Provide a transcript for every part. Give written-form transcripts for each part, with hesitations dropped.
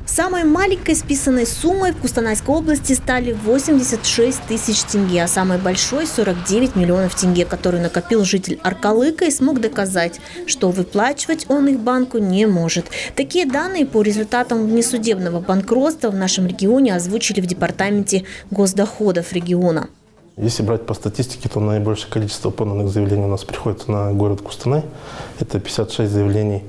Самой маленькой списанной суммой в Кустанайской области стали 86 тысяч тенге, а самой большой – 49 миллионов тенге, которые накопил житель Аркалыка и смог доказать, что выплачивать он их банку не может. Такие данные по результатам внесудебного банкротства в нашем регионе озвучили в департаменте госдоходов региона. Если брать по статистике, то наибольшее количество поданных заявлений у нас приходится на город Кустанай. Это 56 заявлений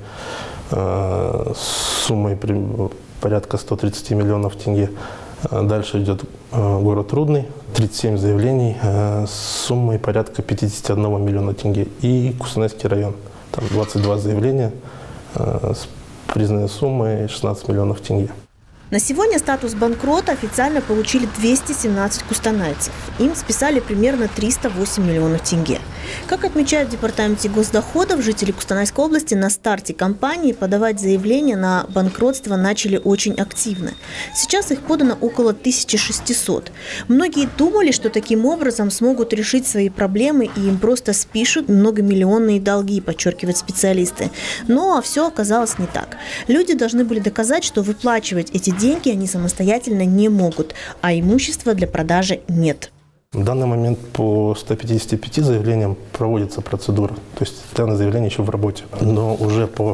с суммой порядка 130 миллионов тенге. Дальше идет город Рудный, 37 заявлений с суммой порядка 51 миллиона тенге. И Кустанайский район, там 22 заявления с признанной суммой 16 миллионов тенге. На сегодня статус банкрота официально получили 217 кустанайцев. Им списали примерно 308 миллионов тенге. Как отмечают в департаменте госдоходов, жители Кустанайской области на старте кампании подавать заявления на банкротство начали очень активно. Сейчас их подано около 1600. Многие думали, что таким образом смогут решить свои проблемы и им просто спишут многомиллионные долги, подчеркивают специалисты. Но все оказалось не так. Люди должны были доказать, что выплачивать эти деньги они самостоятельно не могут, а имущества для продажи нет. В данный момент по 155 заявлениям проводится процедура, то есть данное заявление еще в работе. Но уже по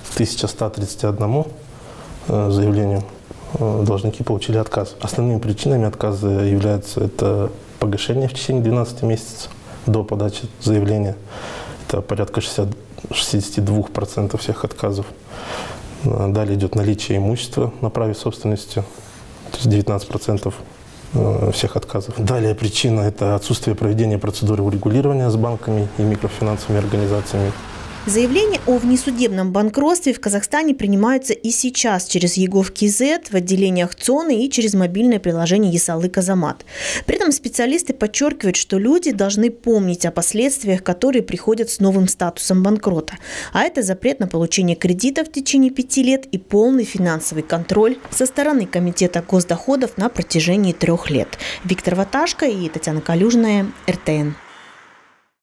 1131 заявлению должники получили отказ. Основными причинами отказа являются это погашение в течение 12 месяцев до подачи заявления. Это порядка 62% всех отказов. Далее идет наличие имущества на праве собственности, то есть 19% всех отказов. Далее причина – это отсутствие проведения процедуры урегулирования с банками и микрофинансовыми организациями. Заявления о внесудебном банкротстве в Казахстане принимаются и сейчас через ЕГОВ-КИЗ в отделениях ЦОНы и через мобильное приложение Есалык-Азамат. При этом специалисты подчеркивают, что люди должны помнить о последствиях, которые приходят с новым статусом банкрота. А это запрет на получение кредита в течение 5 лет и полный финансовый контроль со стороны Комитета госдоходов на протяжении 3 лет. Виктор Ваташко и Татьяна Калюжная, РТН.